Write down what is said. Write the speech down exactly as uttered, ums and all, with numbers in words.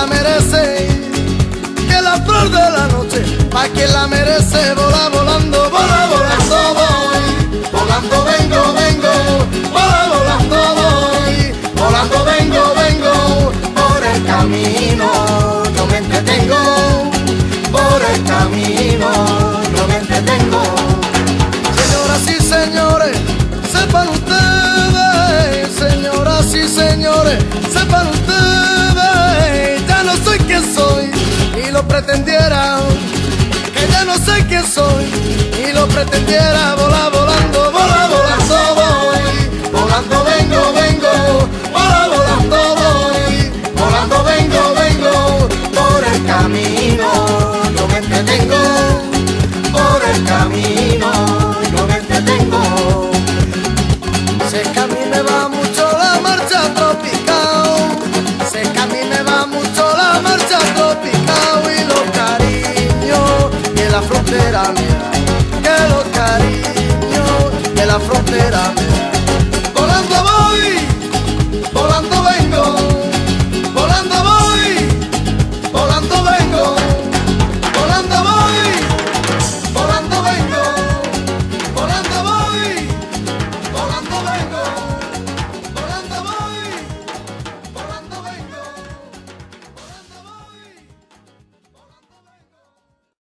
la merece, que la flor de la noche, pa' quien la merece. Vola volando, vola volando voy, volando vengo, vengo, vola volando voy, volando vengo, vengo, por el camino no me entretengo, por el camino no me entretengo. Señoras y señores, sepan ustedes, señoras y señores, sepan ustedes, ya no soy quien soy y lo pretendiera, que ya no sé quién soy y lo pretendiera.